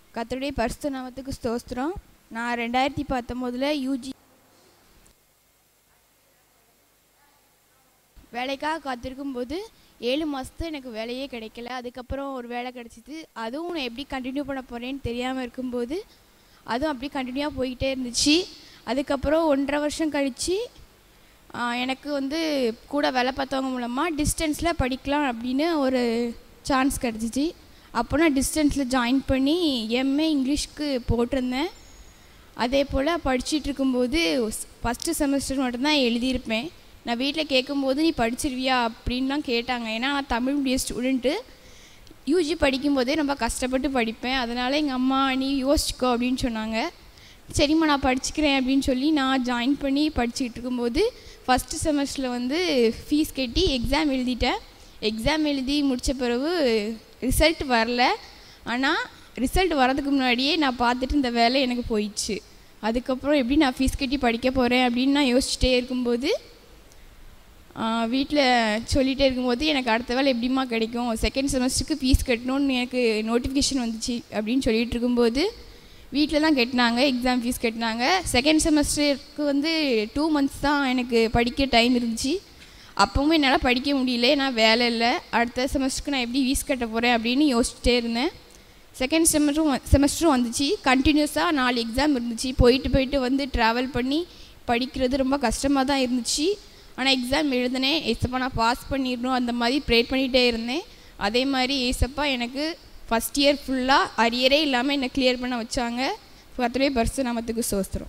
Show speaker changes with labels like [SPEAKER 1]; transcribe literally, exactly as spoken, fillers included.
[SPEAKER 1] கர்த்தருடைய பரிசுத்த நாமத்துக்கு ஸ்தோத்திரம். நான் ரெண்டாயிரத்தி பத்தொம்போதில் யூஜி வேலைக்காக காத்திருக்கும் போது ஏழு மாதத்து எனக்கு வேலையே கிடைக்கல. அதுக்கப்புறம் ஒரு வேலை கிடச்சிது. அதுவும் நான் எப்படி கண்டினியூ பண்ண போகிறேன்னு தெரியாமல் இருக்கும்போது அதுவும் அப்படி கண்டினியூவாக போய்கிட்டே இருந்துச்சு. அதுக்கப்புறம் ஒன்றரை வருஷம் கழித்து எனக்கு வந்து கூட வேலை பார்த்தவங்க மூலமாக டிஸ்டன்ஸில் படிக்கலாம் அப்படின்னு ஒரு சான்ஸ் கிடச்சிச்சு. அப்போ நான் டிஸ்டன்ஸில் ஜாயின் பண்ணி எம்ஏ இங்கிலீஷ்க்கு போட்டிருந்தேன். அதே போல் படிச்சுட்டு இருக்கும்போது ஃபஸ்ட்டு செமஸ்டர் மட்டும்தான் எழுதியிருப்பேன். நான் வீட்டில் கேட்கும்போது நீ படிச்சிருவியா அப்படின்லாம் கேட்டாங்க. ஏன்னா நான் தமிழ் மீடியம் ஸ்டூடெண்ட்டு. யூஜி படிக்கும்போதே ரொம்ப கஷ்டப்பட்டு படிப்பேன். அதனால் எங்கள் அம்மா நீ யோசிச்சுக்கோ அப்படின்னு சொன்னாங்க. சரிம்மா நான் படிச்சுக்கிறேன் அப்படின்னு சொல்லி நான் ஜாயின் பண்ணி படிச்சுக்கிட்டு இருக்கும்போது ஃபஸ்ட்டு செமஸ்டரில் வந்து ஃபீஸ் கட்டி எக்ஸாம் எழுதிட்டேன். எக்ஸாம் எழுதி முடித்த பிறகு ரிசல்ட் வரல. ஆனால் ரிசல்ட் வரதுக்கு முன்னாடியே நான் பார்த்துட்டு இந்த வேலை எனக்கு போயிடுச்சு. அதுக்கப்புறம் எப்படி நான் ஃபீஸ் கட்டி படிக்க போகிறேன் அப்படின்னு நான் யோசிச்சுட்டே இருக்கும்போது வீட்டில் சொல்லிகிட்டே இருக்கும்போது எனக்கு அடுத்த வேலை எப்படிமா கிடைக்கும், செகண்ட் செமஸ்டருக்கு ஃபீஸ் கட்டணும்னு எனக்கு நோட்டிஃபிகேஷன் வந்துச்சு அப்படின்னு சொல்லிகிட்டு இருக்கும்போது வீட்டில் தான் கட்டினாங்க, எக்ஸாம் ஃபீஸ் கட்டினாங்க. செகண்ட் செமஸ்டருக்கு வந்து டூ மந்த்ஸ் தான் எனக்கு படிக்க டைம் இருந்துச்சு. அப்பவும் என்னால் படிக்க முடியல, நான் வேலை இல்லை. அடுத்த செமஸ்டருக்கு நான் எப்படி ஃபீஸ் கட்ட போகிறேன் அப்படின்னு யோசிச்சுட்டே இருந்தேன். செகண்ட் செமஸ்டரும் செமஸ்டரும் வந்துச்சு. கண்டினியூஸாக நாலு எக்ஸாம் இருந்துச்சு. போயிட்டு போயிட்டு வந்து ட்ராவல் பண்ணி படிக்கிறது ரொம்ப கஷ்டமாக தான் இருந்துச்சு. ஆனால் எக்ஸாம் எழுதினேன். ஏசப்பா நான் பாஸ் பண்ணிடணும் அந்த மாதிரி ப்ரே பண்ணிகிட்டே இருந்தேன். அதே மாதிரி ஏசப்பா எனக்கு ஃபஸ்ட் இயர் ஃபுல்லாக அரியரே இல்லாமல் என்னை கிளியர் பண்ண வச்சாங்க. கர்த்தருடைய பரிசுத்த நாமத்துக்கு ஸ்தோத்திரம்.